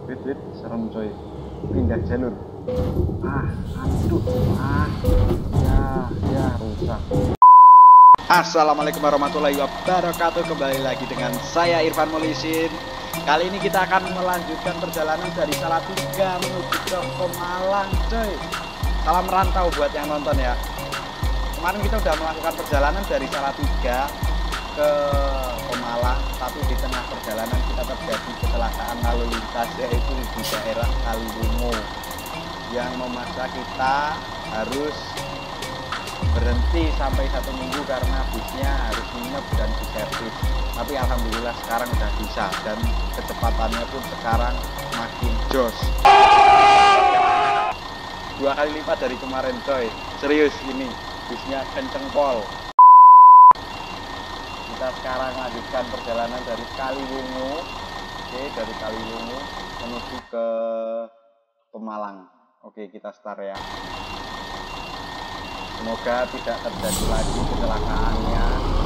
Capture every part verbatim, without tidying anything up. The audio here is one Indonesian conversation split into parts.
wait wait serem coy, pindah jalur. Ah aduh, ah ya ya rusak. Assalamualaikum warahmatullahi wabarakatuh. Kembali lagi dengan saya Irfan Molisin. Kali ini kita akan melanjutkan perjalanan dari Salatiga menuju ke Pemalang coy. Salam merantau buat yang nonton ya. Kemarin kita udah melakukan perjalanan dari Salatiga ke Pemalang, tapi di tengah perjalanan kita terjadi kecelakaan lalu lintas, yaitu di daerah Kaliwungu, yang memaksa kita harus berhenti sampai satu minggu karena busnya harus nginep dan diservis. Tapi alhamdulillah sekarang udah bisa, dan kecepatannya pun sekarang makin jos, dua kali lipat dari kemarin coy. Serius, ini busnya kenceng pol. Kita sekarang lanjutkan perjalanan dari Kaliwungu, oke, dari Kaliwungu menuju ke Pemalang. Oke, kita start ya. Semoga tidak terjadi lagi kecelakaannya.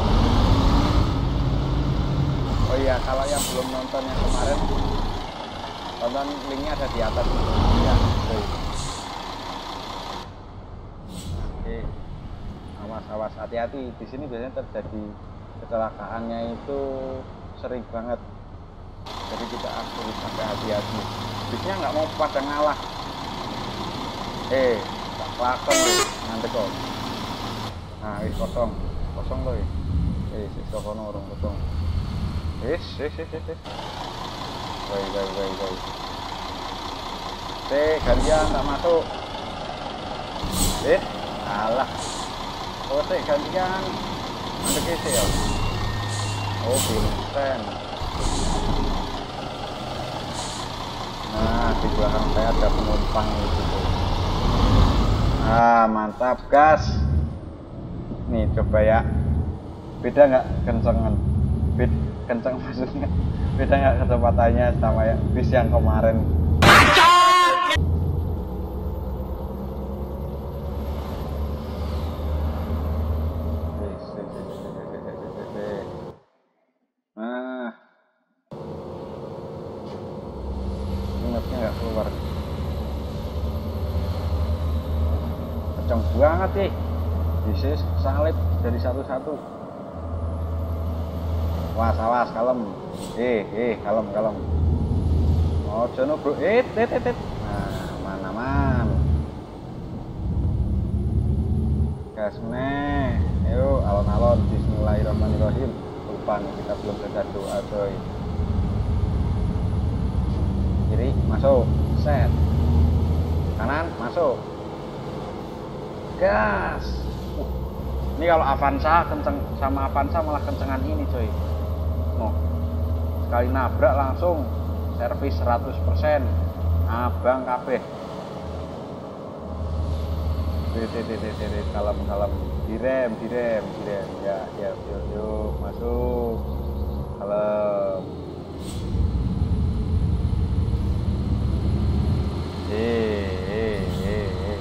Oh iya, kalau yang belum nonton yang kemarin, tonton, linknya ada di atas ya. Oke, awas awas, hati-hati. Di sini biasanya terjadi kecelakaannya itu sering banget. Jadi kita harus agak hati-hati. Bisnya nggak mau pada ngalah. Eh, tak kelakon loh, nanti kok. Nah, wis kosong, kosong loh. Eh, sik kono orang kosong. Wis, wis, wis, wis. Woi, woi, woi, woi. Sik, gantian tak masuk. Eh, alah. Oh, sik gantian. Ada kese ya. Oh, Vincent. Nah, di belakang saya ada penumpang itu. Ah, mantap gas. Nih coba ya, beda nggak kencengan, beda kenceng maksudnya, beda nggak kecepatannya sama ya bis yang kemarin. Nah, ingatnya nggak keluar, kenceng banget sih. Bisnis salib dari satu-satu. Awas, awas, kalem. Eh, eh, kalem, kalem. Oh, jono bro, eh, tet, tet, tet. Nah, aman, aman. Gas meneh. Ayo, alon-alon. Bismillahirrahmanirrahim. Lupa nih, kita belum baca doa, coy. Kiri, masuk. Set. Kanan, masuk. Gas. Ini kalau Avanza kenceng, sama Avanza malah kencengan ini coy. Oh, sekali nabrak langsung servis seratus persen. Abang kabeh. Kalem, kalem. Direm, direm, direm. Ya, ya, yuk, yuk, masuk. Kalem. Eh, eh, eh, eh.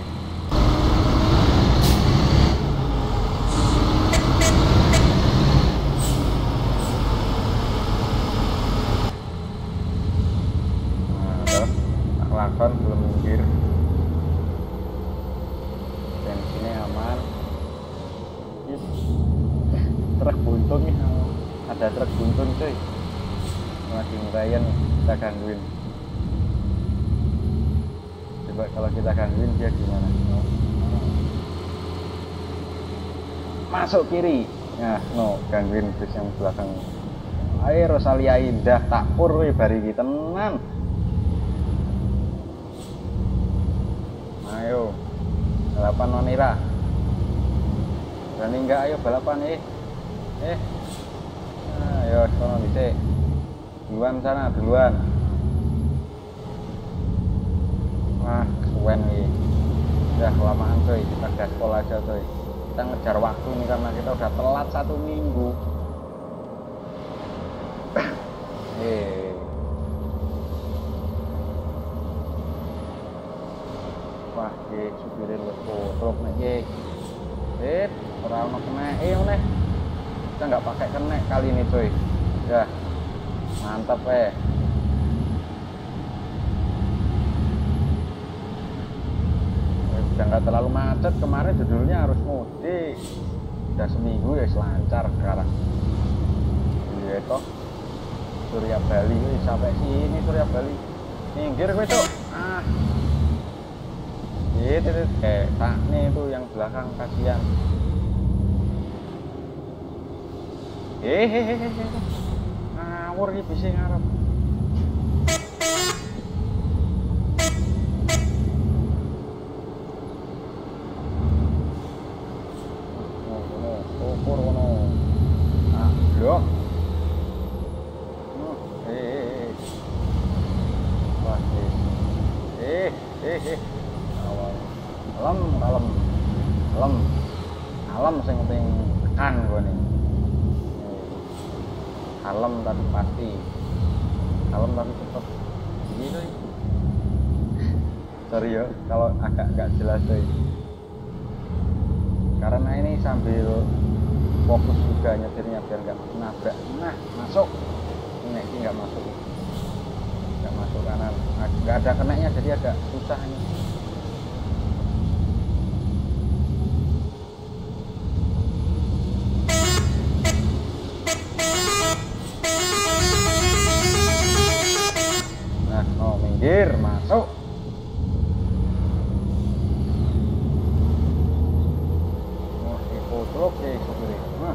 Lakon belum minggir, bensinnya aman. Truk buntung nih, ada truk buntung cuy, lagi ngerayan, kita gangguin. Coba kalau kita gangguin dia gimana? Masuk kiri, nah no, gangguin bis yang belakang. Ayo Rosalia Indah tak pur bari kita tenan. Ayo, balapan Nonira. Berani enggak? Ayo balapan eh. Eh. Ayo sono dhisik. Duluan sana, duluan. Wah, kesuwen iki. Udah kelamaan coy, kita gaspol aja coy. Kita ngejar waktu nih karena kita udah telat satu minggu. eh. Wah, ki supire wis kotrok nek ki. Eh, ora ono kenek. Eh, meneh. Kita nggak pakai kenek kali ini, coy. Udah. Mantap, eh. nggak terlalu macet. Kemarin judulnya arus mudik, udah seminggu ya selancar sekarang. Iya toh, Surya Bali sampai sini. Surya Bali minggir gue tuh. Ah itu tuh kayak takne itu yang belakang, kasihan. Hehehe ngawur iki bisa ngarep. Ukur ngono. Ah, blok. Eh. Wah, eh. Eh, eh. Awal. Alam, alam. Alam. Alam sing penting tekan gone. Kalem tapi pasti. Kalem tapi cepet. Gitu. Sorry ya kalau agak nggak jelas tuh. Karena ini sambil fokus juga nyetirnya biar nggak nabrak. Nah, masuk. Ini ini nggak masuk. Nggak masuk kanan. Nggak ada kenanya jadi agak susah ini. Nah, oh minggir, masuk. Oke, sopir. Nah.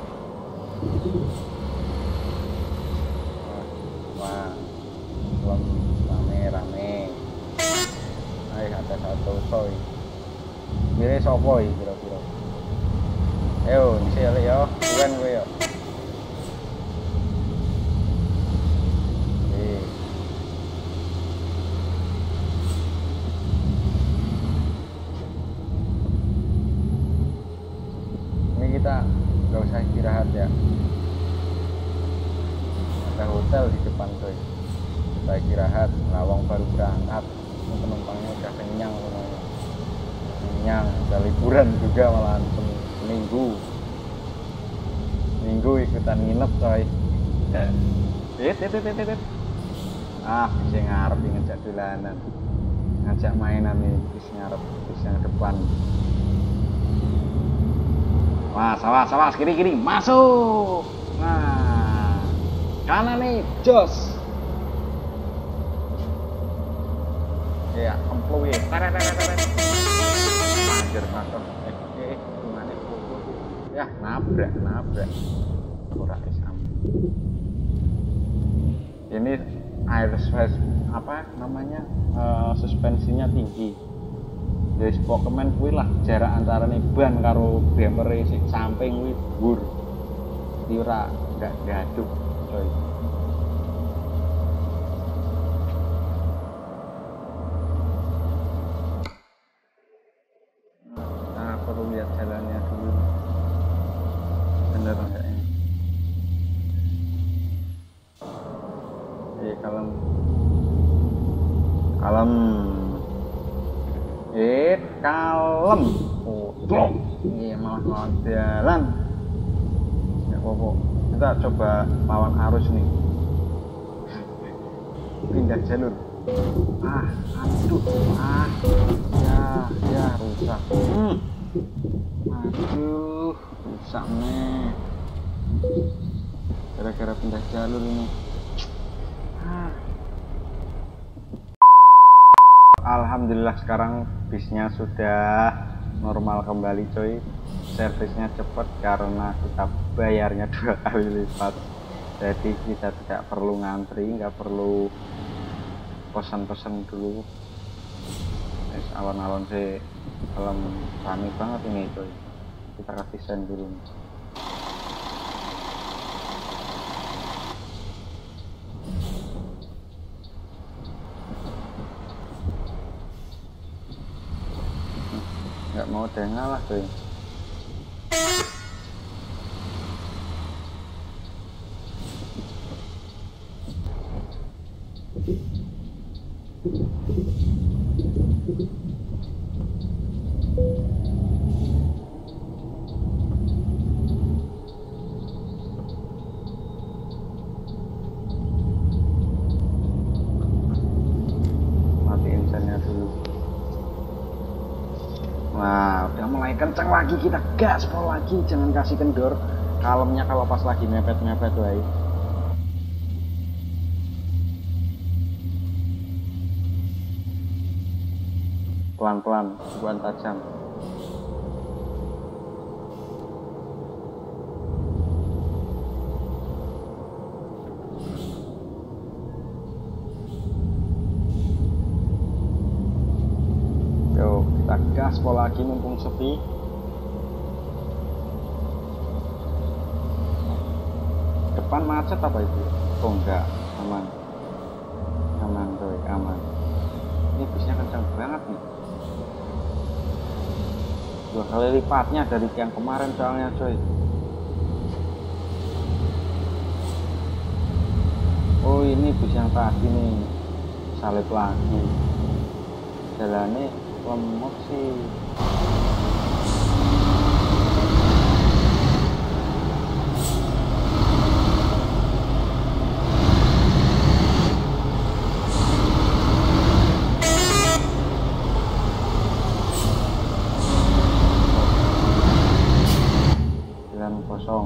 Wah, belum rame-rame. Ayo ada satu soy. Kira sopo iki kira-kira. Ayo, disele yo, bukan gue yo. Kita nggak usah istirahat ya, ada hotel di depan tuh, kita istirahat. Lawang baru berangkat, penumpangnya udah kenyang semuanya, kenyang, udah liburan juga malahan seminggu minggu ikutan nginep coy. Tit tit tit tit. Ah bisa ngarep ngajak dolanan, ngajak mainan nih, bis ngarep bis yang depan. Wah, awas, awas, kiri, kiri, masuk. Nah, kanan nih, jos. Ya, kemplu ya. Teret, teret, teret. Anjir, masuk. Eh, eh, gimana? Ya, nabrak, nabrak. Kurang isam. Ini air sus, apa namanya? Uh, suspensinya tinggi. Jadi Pokemon kuwi lah jarak antara nih ban karo bumper sing samping kuwi dhuwur. Dadi ora enggak gaduk, coy. Nah, perlu lihat jalannya dulu. Bener enggak ini? Eh, kalem. Kalem. Eh, kalem. Oh, iya malah lawan jalan. Ya apa-apa. Kita coba lawan arus nih. Pindah jalur. Ah, aduh. Ah, ya, ya rusak. Hmm. Aduh, rusak nih. Gara-gara pindah jalur ini. Ah. Alhamdulillah sekarang bisnya sudah normal kembali coy. Servisnya cepat karena kita bayarnya dua kali lipat. Jadi kita tidak perlu ngantri, nggak perlu pesan-pesan dulu. Yes, alon-alon sih alam rame banget ini coy. Kita kasih send dulu. Nggak mau dengar lah tuh. Matiin sennya dulu. Nah, udah mulai kenceng lagi, kita gaspol lagi, jangan kasih kendor. Kalemnya kalau pas lagi mepet-mepet wae. Pelan-pelan, bukan tajam. Yo, kita gaspol lagi mumpung sepi. Depan macet apa itu? Oh enggak, aman. Aman coy, aman. Ini busnya kencang banget nih. Dua kali lipatnya dari yang kemarin soalnya coy. Oh ini bus yang tadi nih, salib lagi. Jalannya lemot sih. Kosong.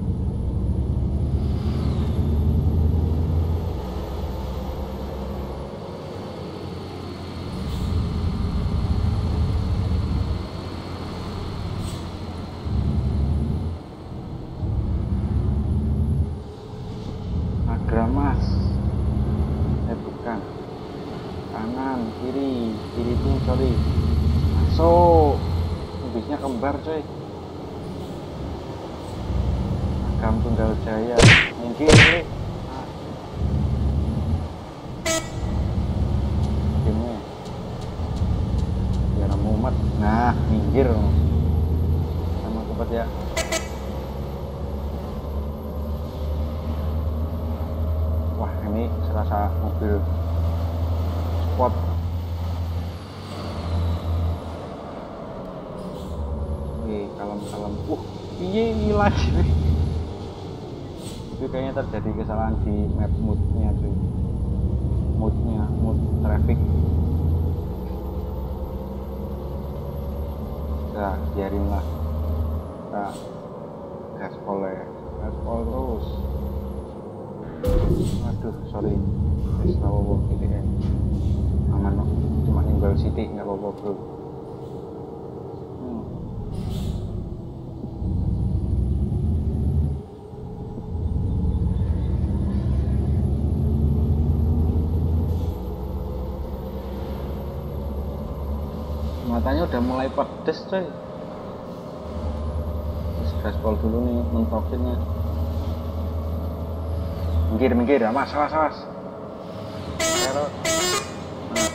Magramas. Eh bukan. Kanan, kiri, kiri itu sorry. Masuk. Bisnya kembar coy. Agam Tunggal Jaya, minggir nih. Ini biar mumet. Nah, minggir sama cepat ya. Wah, ini serasa mobil sport. Oke, kalem-kalem. Uh, iya lagi nih. Itu kayaknya terjadi kesalahan di map moodnya tuh, moodnya mood traffic. Nah biarin lah, kita gaspol ya, gaspol terus. Aduh sorry, wis nggak apa-apa gitu ya, aman kok, cuma ninggal City nggak apa-apa bro. Matanya udah mulai pedes coy. Terus gaspol dulu nih, mentokinnya. Minggir minggir, awas awas awas. Terus nah.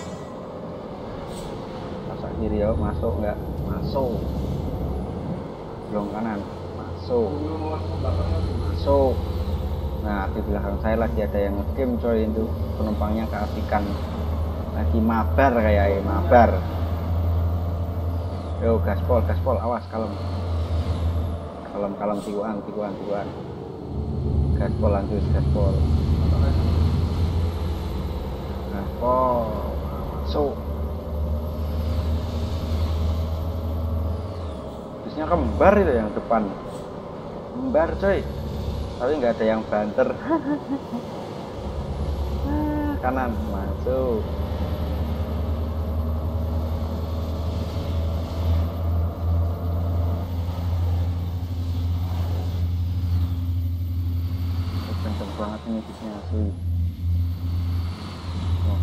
Masak kiri ya, masuk nggak? Masuk. Belum kanan, masuk. Masuk. Nah di belakang saya lagi ada yang ngegame coy, itu penumpangnya keasikan. Lagi mabar kayak mabar. Yo gaspol gaspol, awas kalem kalem kalem tiguan tiguan tiguan, gaspol lanjut gaspol gaspol masuk. Bisnya kembar itu yang depan, kembar coy, tapi nggak ada yang banter. Kanan masuk. Banget ini bisnya asli. Oh.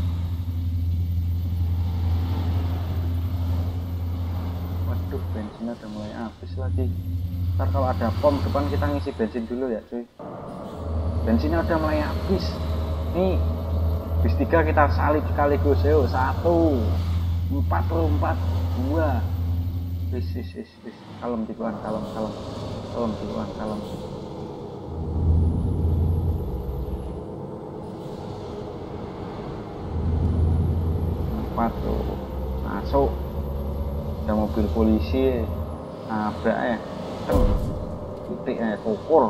Waduh bensinnya udah mulai habis lagi. Ntar kalau ada pom depan kita ngisi bensin dulu ya cuy. Bensinnya udah mulai habis. Nih bis tiga kita salib sekaligus yo. Satu empat puluh empat dua. Wis wis wis wis. Kalem tikuan kalem kalem kalem tikuan kalem. Tuh masuk, ada mobil polisi nabrak ya, titik ya, pukul.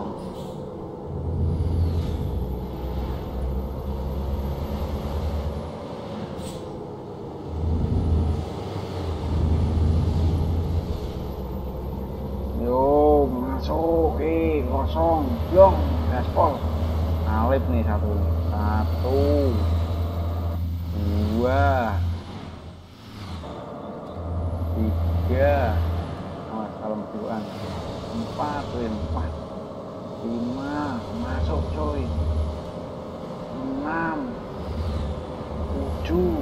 empat, empat, lima, masuk coy, enam, tujuh,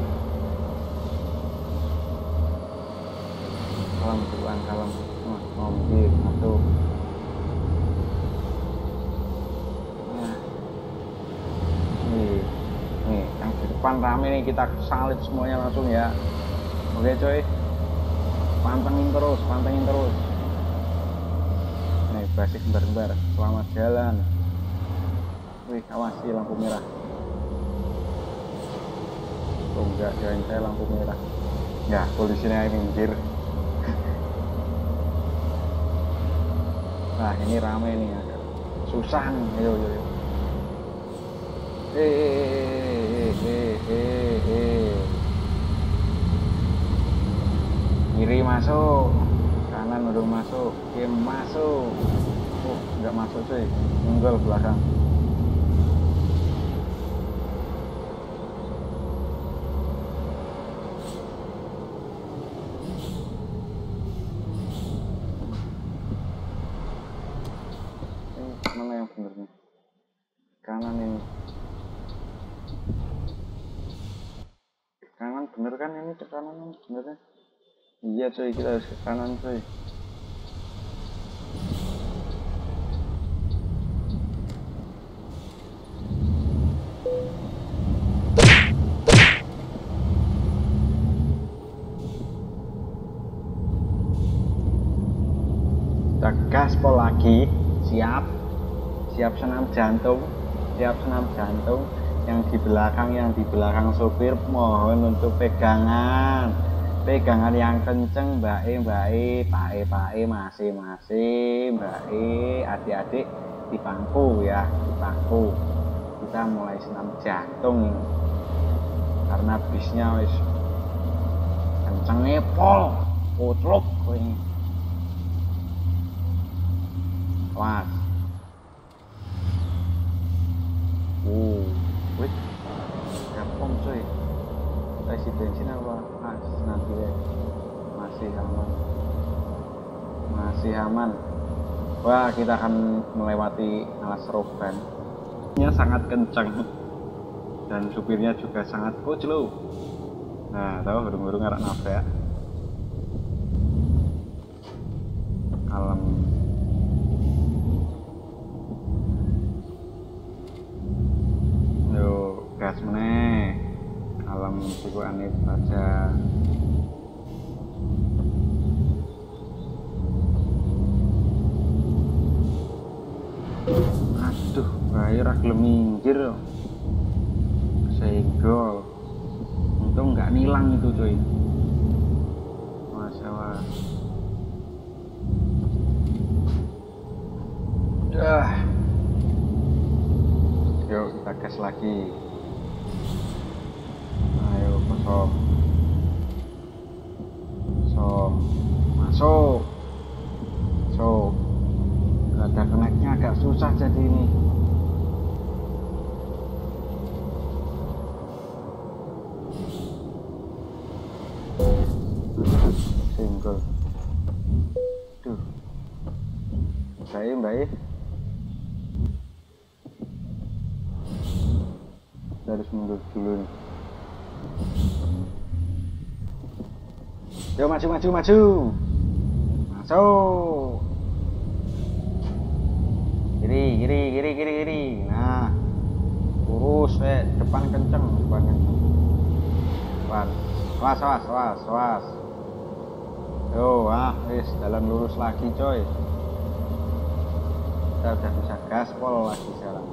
kalem tuan kalem, oh, mobil masuk. Nah, nih, nih yang di depan rame nih, kita salib semuanya langsung ya. Oke coy, pantengin terus, pantengin terus. Nih basic kembar-kembar, selamat jalan. Wih, awasi lampu merah. Oh enggak, jalan saya lampu merah. Ya, polisinya minggir. Nah, ini rame nih, agak susah nih. Ayo, ayo, ayo. Eh, eh, eh, eh, eh. Kiri masuk, kanan udah masuk, kiri masuk. Oh, enggak masuk cuy, nunggul belakang. Mana yang bener nih? Kanan ini. Kanan bener kan ini, ke kanan benernya? Iya coy, kita harus ke kanan coy. Kita gaspol lagi, siap. Siap senam jantung, siap senam jantung. Yang di belakang, yang di belakang sopir mohon untuk pegangan, pegangan yang kenceng, mbak E, mbak E, pak E, pak E, masih, masih, mbak E, adik-adik di bangku ya, di bangku. Kita mulai senam jantung ini, karena bisnya wis kenceng pol, kutluk ini. Awas. Uh, wih, gampang coy. Kita isi bensin apa? Ah, nanti deh. Masih aman, masih aman. Wah, kita akan melewati alas roban. Nya sangat kencang dan supirnya juga sangat koclo. Nah, tahu burung-burung ngarep nabrak. Kalem. Gas meneh, kalem sikukane aja. Aduh, bae ra gelem minggir. Senggol. Untung nggak nilang itu coy. Masalah. Dah. Yuk kita gas lagi. Ayo kosong, kosong, masuk, masuk. Ada keneknya agak susah jadi ini. Single. Duh, baik baik. Harus mundur dulu nih. Yo maju maju maju, masuk, kiri kiri kiri kiri kiri. Nah, lurus, eh depan kenceng, depan kenceng. Depan, awas awas awas awas. Yo ah, wis jalan lurus lagi coy. Kita udah bisa gaspol lagi jalan.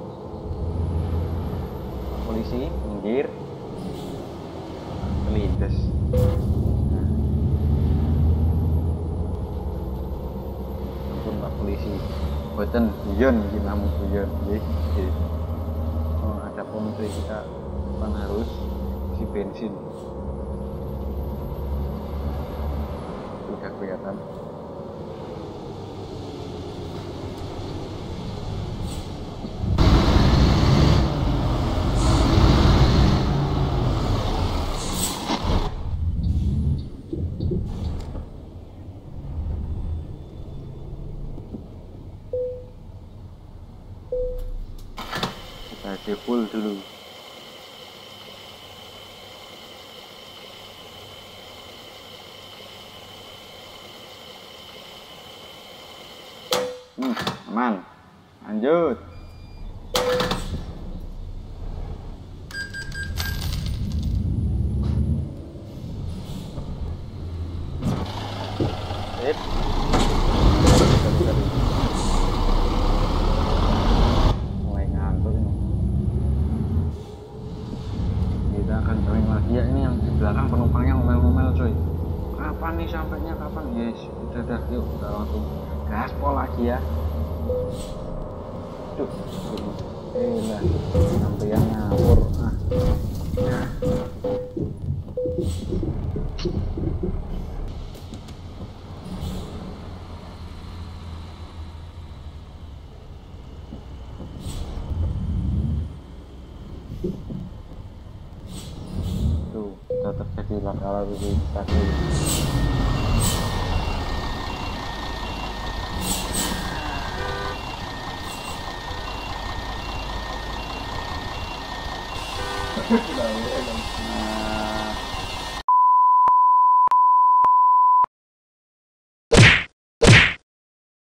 Polisi minggir, kelindes. Polisi boten guyon iki namu guyon nggih. Oh, ada pompe kita depan harus isi bensin. Sudah kelihatan. Aman. Lanjut. Sip. Mulai ngantuk ini. Kita akan join lagi ya, ini yang di belakang penumpangnya ngomel-ngomel coy. Kapan nih sampainya, kapan? Yes, udah dah, yuk kita langsung gaspol lagi ya. Duh, eh lah, sampai yang ngapur. Ah, nah. Tuh, sudah terjadi laka lalu lintas. Sudah,